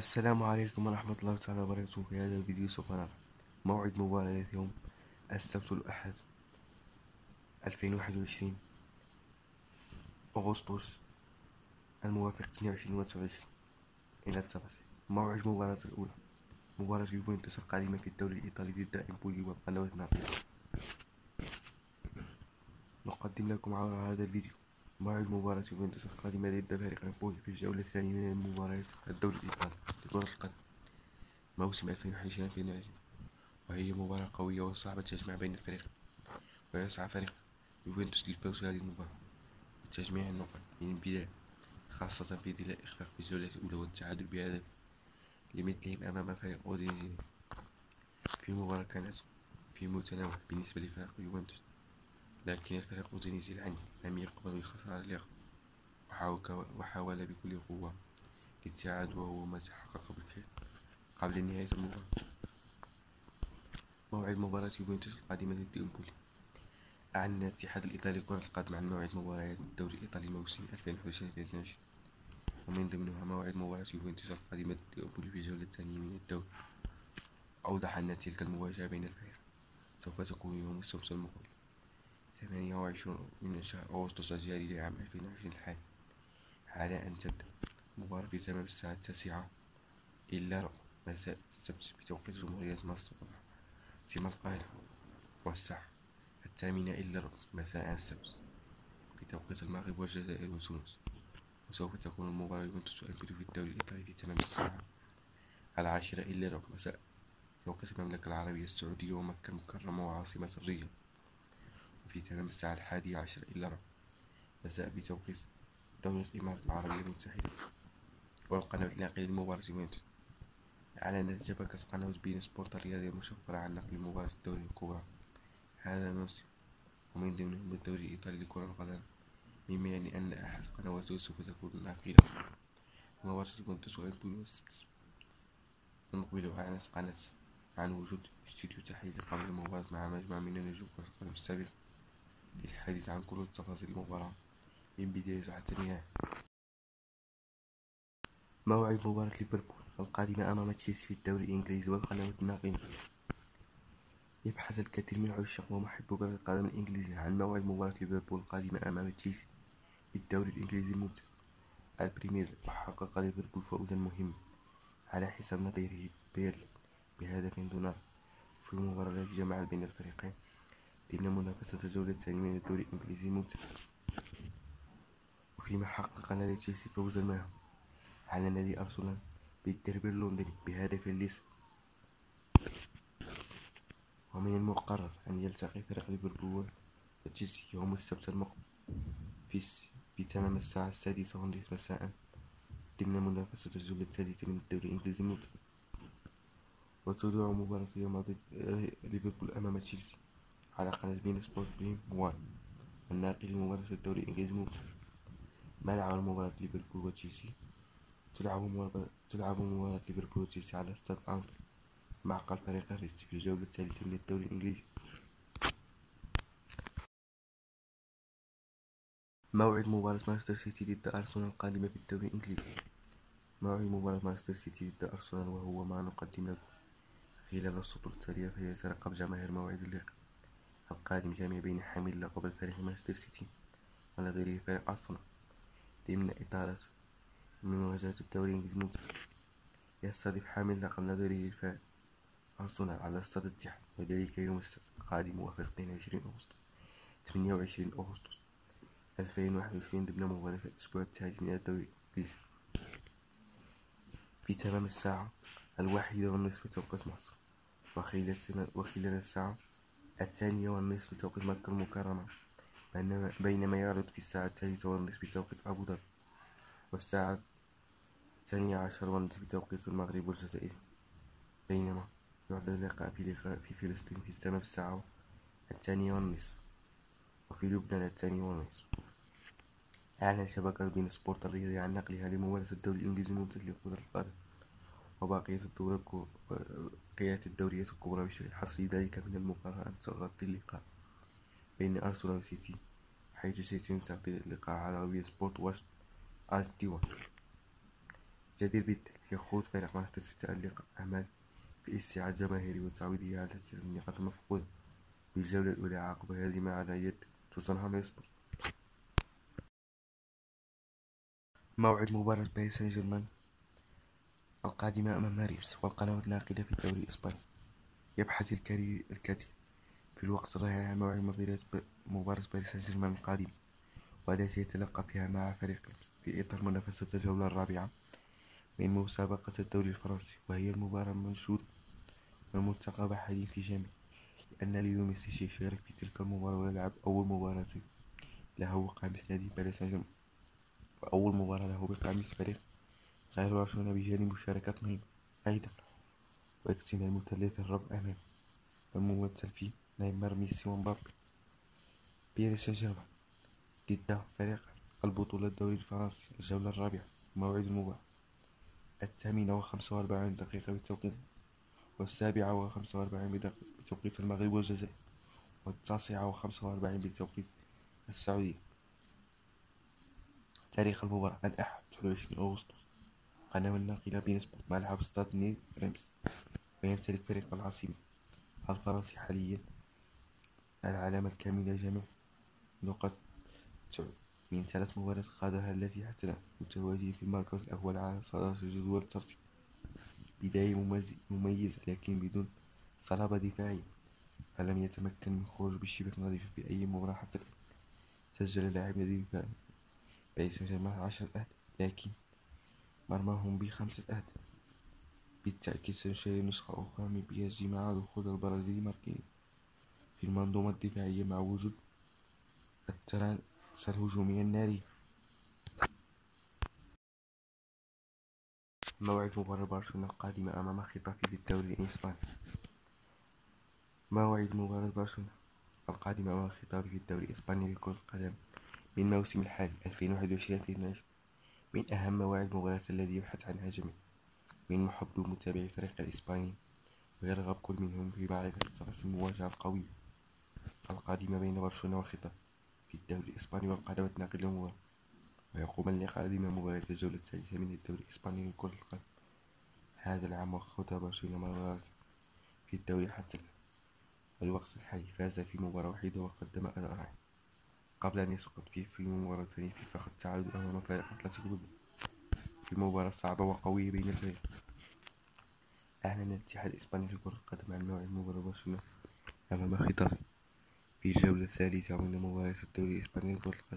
السلام عليكم ورحمة الله تعالى وبركاته. في هذا الفيديو سوف نرى موعد مباراة يوم السبت الأحد 2021 أغسطس الموافق 22 و 29 إلى التفاصيل. موعد المباراة الأولى مباراة يوفنتوس القادمة في الدوري الإيطالي ضد إمبولي وقنوات نابولي. نقدم لكم عبر هذا الفيديو موعد مباراة يوفنتوس القادمة ضد فريق إمبولي في الجولة الثانية من مباريات الدوري الإيطالي لكرة القدم موسم 2020-2021، وهي مباراة قوية وصعبة تجمع بين الفريقين، ويسعى فريق يوفنتوس للفوز في هذه المباراة بتجميع النقاط من البداية، خاصة في ظل الإخفاق في الجولة الأولى والتعادل بهدف لمثلهم أمام فريق أودينيزي في مباراة كانت في متناول بالنسبة لفريق يوفنتوس، لكن الفريق أودينيزي العنيد لم يقبل بالخسارة اليوم وحاول بكل قوة للتعادل، وهو ما تحقق بالفعل قبل نهاية المباراة. موعد مباراة يوفنتوس القادمة ضد إمبولي. أعلن الاتحاد الإيطالي لكرة القدم عن موعد مباريات الدوري الإيطالي موسم 2021-2022، ومن ضمنها موعد مباراة يوفنتوس القادمة ضد إمبولي في الجولة الثانية من الدوري. أوضح أن تلك المواجهة بين الفريقين سوف تكون يوم السبت المقبل 28 من شهر أغسطس الجاري لعام 2020 الحالي، على أن تبدأ المباراة في تمام الساعة 9 إلا ربع مساء السبت بتوقيت جمهورية مصر وعاصمة القاهرة، والساعة 8 إلا ربع مساء السبت بتوقيت المغرب والجزائر وتونس. وسوف تكون المباراة يوفنتوس وإمبولي في الدوري الإيطالي في تمام الساعة 10 إلا ربع مساء توقيت المملكة العربية السعودية ومكة المكرمة وعاصمة الرياض، وفي تمام الساعة 11 إلا ربع مساء بتوقيت دولة الإمارات العربية المتحدة. والقناة الناقلة لمباراة يوفنتوس. أعلنت شبكة قناة بين سبورت الرياضية المشفرة عن نقل مباراة الدوري الكبرى هذا الموسم، ومن ضمنهم الدوري الإيطالي لكرة القدم، مما يعني أن أحد قنواته سوف تكون ناقلة مباراة يوفنتوس وإمبولي السبت المقبل. وأعلنت قناة عن وجود استوديو تحليلي قبل المباراة مع مجموعة من النجوم كرة القدم السابقة للحديث عن كل تفاصيل المباراة من بداية حتى النهاية. موعد مباراة ليفربول القادمة أمام تشيلسي في الدوري الإنجليزي. والقنوات الناقلة. يبحث الكثير من عشاق ومحبو كرة القدم الإنجليزية عن موعد مباراة ليفربول القادمة أمام تشيلسي في الدوري الإنجليزي الممتاز البريمير ليج. وحقق ليفربول فوزا مهما على حساب نظيره بيرلي بهدف دون رد في المباراة التي جمعت بين الفريقين ضمن منافسة الجولة الثانية من الدوري الإنجليزي الممتاز. وفيما حقق نادي تشيلسي فوزا مهما على نادي أرسنال بالديربي اللندني بهدف ليس. ومن المقرر أن يلتقي فريق ليفربول وتشيلسي يوم السبت المقبل في تمام الساعة 6:30 مساء ضمن منافسة الجولة الثالثة من الدوري الإنجليزي الممتاز. وتذاع مباراة يوم ضد ليفربول أمام تشيلسي على قناة بين سبورت بريم 1 الناقل لمباراة الدوري الإنجليزي الممتاز. ملعب مباراة ليفربول وتشيلسي. تلعب مباراة ليفربول وتشيلسي على استاد أنفيلد معقل فريق الريدز في الجولة الثالثة من الدوري الإنجليزي. موعد مباراة مانشستر سيتي ضد أرسنال القادمة في الدوري الإنجليزي. موعد مباراة مانشستر سيتي ضد أرسنال وهو ما نقدم لكم خلال السطور التالية، فيترقب جماهير موعد اللقاء القادم جامع بين حامل لقب الفريق مانشستر سيتي ونظيره فريق أرسنال ضمن إطارة من مواجهة الدوري الإنجليزي الممتاز. يستضيف حامل لقب نظيره الفريق أرسنال على استاد الاتحاد، وذلك يوم السبت القادم موافق 28 أغسطس 2021 ضمن مباراة الأسبوع الثالث من الدوري الإنجليزي في تمام الساعة 1:30 بتوقيت مصر، وخلال الساعة 2:30 بتوقيت مكة المكرمة، بينما يعرض في الساعة 3:30 بتوقيت أبو ظبي، والساعة 12:30 بتوقيت المغرب والجزائر. بينما يعرض اللقاء في فلسطين في تمام الساعة 2:30، وفي لبنان 2:30. أعلن شبكة بين سبورت الرياضي عن نقلها لممارسة الدوري الإنجليزي الممتاز لكرة القدم وبقية الدوريات الكبرى بشكل حصري. ذلك من المقرر أن تغطي اللقاء بين أرسنال وسيتي، حيث سيتم تغطية اللقاء على بين سبورت واتش HD1. جدير بالذكر يخوض فريق مانشستر سيتي اللقاء أمل في استعادة جماهيري وتعويضه على 3 النقاط المفقودة بالجولة الأولى عقب هزيمة على يد توتنهام هوتسبير. موعد مباراة باريس سان جيرمان القادمة أمام ماريس والقنوات الناقلة في الدوري الإسباني. يبحث الكاتب في الوقت الراهن عن موعد مباراة باريس سان جيرمان القادمة والتي يتلقى فيها مع فريق في إطار منافسة الجولة الرابعة من مسابقة الدوري الفرنسي، وهي المباراة المنشودة والمرتقبة حاليا في الجميع، لأن ليو ميسي سيشارك في تلك المباراة ويلعب أول مباراة له وقاميص نادي باريس سان جيرمان، وأول مباراة له بقميص فريق غير برشلونة، بجانب مشاركات مهمة أيضا واكتمال مثلث الربع أمام الممثل في نيمار ميسي ومبابي. باريس سان جيرمان ضد فريق البطولة الدوري الفرنسي الجولة الرابعة. موعد المباراة 8:45 بتوقيت، و7:45 بتوقيت المغرب والجزائر، و9:45 بتوقيت السعودية. تاريخ المباراة الأحد 29 أغسطس. قناة الناقلة بين سبورت. ملعب ستاد ني ريمس. ويمتلك فريق العاصمة الفرنسي حاليا العلامة الكاملة جميع نقاط من 3 مباريات خاضها التي حتى الآن، متواجد في المركز الأول على صدارة جدول الترتيب. بداية مميزة لكن بدون صلابة دفاعية، فلم يتمكن من الخروج بالشباك نظيفة في أي مباراة حتى الآن. سجل لاعب نادي باريس سان جيرمان 10 أهداف، لكن مرماهم ب5 أهداف. بالتأكيد سنشاهد نسخة أخرى من بي اس جي مع دخول البرازيلي ماركينيوس في المنظومة الدفاعية مع وجود الترانس الهجومية النارية. موعد مباراة برشلونة القادمة أمام خطافي في الدوري الإسباني. موعد مباراة برشلونة القادمة أمام خطافي في الدوري الإسباني لكرة القدم من موسم الحالي 2021-2022 من أهم مواعيد المباريات الذي يبحث عنها جميع من محبي ومتابعي الفريق الإسباني، ويرغب كل منهم في معرفة تفاصيل المواجهة القوية القادمة بين برشلونة وخطافي في الدوري الإسباني والقنوات الناقلة للمباراة. ويقوم اللقاء ضمن مباريات الجولة الثالثة من الدوري الإسباني لكرة القدم هذا العام، وخاض برشلونة مرات في الدوري حتى الآن. الوقت الحالي فاز في مباراة واحدة وقدم أداء رائع قبل أن يسقط في مباراتين في فخ التعادل أمام فريق أتلتيكو بالباو في مباراة صعبة وقوية بين الفريق. أعلن الاتحاد الإسباني لكرة القدم عن موعد مباراة برشلونة أمام خطافي في الجولة الثالثة من مباريات الدوري الإسباني لكرة القدم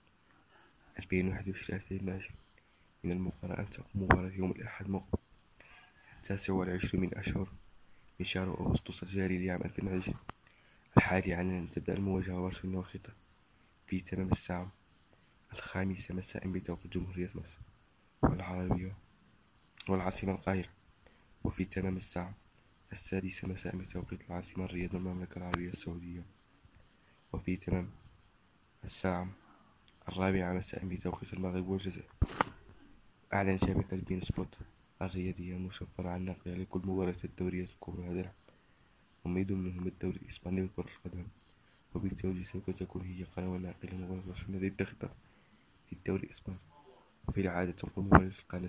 2021-2022. من المقرر أن تقوم مباراة يوم الأحد المقبل 29 من شهر أغسطس الجاري لعام 2020 الحالي، على أن تبدأ المواجهة برشلونة وخطافي في تمام الساعة 5 مساء بتوقيت جمهورية مصر والعربية والعاصمة القاهرة، وفي تمام الساعة 6 مساء بتوقيت العاصمة الرياض والمملكة العربية السعودية، وفي تمام الساعة 4 مساء بتوقيت المغرب والجزائر. أعلن شبكة بين سبورت الرياضية المشفرة عن نقلها لكل مباريات الدوريات الكبرى هذا العام، ومن ضمنهم الدوري الإسباني لكرة القدم، وبالتالي سوف تكون هي قناة ناقلة مباراة برشلونة ضد خطافي في الدوري الإسباني. وفي العادة تنقل مباراة قناة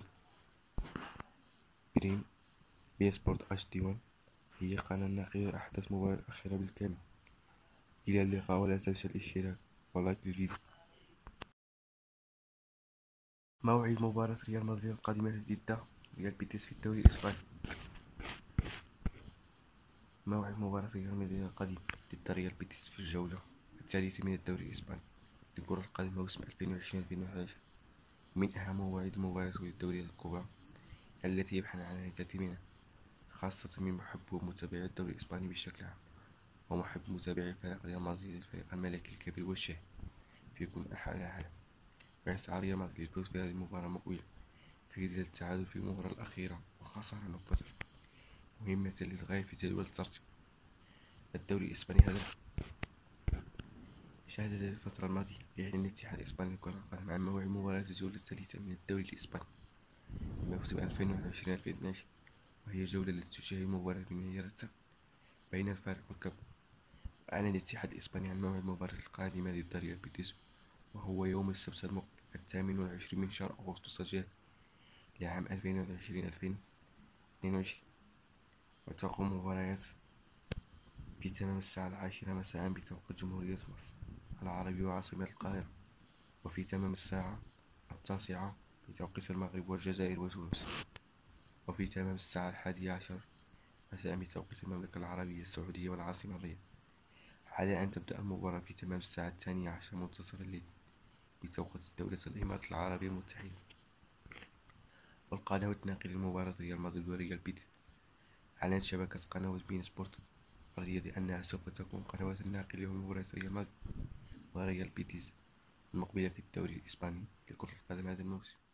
بين سبورت HD1 هي قناة ناقلة أحدث مباراة الأخيرة بالكامل. إلى اللقاء، ولا تنسى الاشتراك ولايك للفيديو. موعد مباراة ريال مدريد القادمة ضد ريال بيتيس في الدوري الإسباني. موعد مباراة ريال مدريد القادمة ضد ريال بيتيس في الجولة الثالثة من الدوري الإسباني لكرة القدم موسم 2020-2021 من أهم مواعيد المباريات الدوريات الكبرى التي يبحث عنها الكثير منها، خاصة من محب ومتابعي الدوري الإسباني بشكل عام، ومحب متابعي فريق ريال مدريد الفريق الملكي الكبير والشهير في كل أنحاء العالم. ويسعى ريال مدريد للفوز في هذه المباراة المقوية في ظل التعادل في المباراة الأخيرة وخسارة نقطة مهمة للغاية في جدول الترتيب. الدوري الإسباني هذا شهد الفترة الماضية إعلان الاتحاد الإسباني لكرة القدم عن موعد مباراة الجولة الثالثة من الدوري الإسباني موسم 2020-2022، وهي الجولة التي تشاهد مباراة من بين الفريق والكبوة. أعلن الاتحاد الإسباني عن موعد المباراة القادمة ضد ريال بيتيس، وهو يوم السبت المقبل 28 من شهر أغسطس الجاري لعام 2020-2022. وتقوم مباريات في تمام الساعة 10 مساء بتوقيت جمهورية مصر العربي وعاصمة القاهرة، وفي تمام الساعة 9 بتوقيت المغرب والجزائر وتونس، وفي تمام الساعة 11 مساء بتوقيت المملكة العربية السعودية والعاصمة الرياض. على أن تبدأ المباراة في تمام الساعة 12 منتصف الليل بتوقيت دولة الإمارات العربية المتحدة. والقنوات الناقلة للمباراة ريال مدريد وريال بيتيس. أعلنت شبكة قنوات بين سبورت الرياضي أنها سوف تكون قنوات الناقلة لمباراة ريال مدريد وريال بيتيس المقبلة في الدوري الإسباني لكرة القدم هذا الموسم.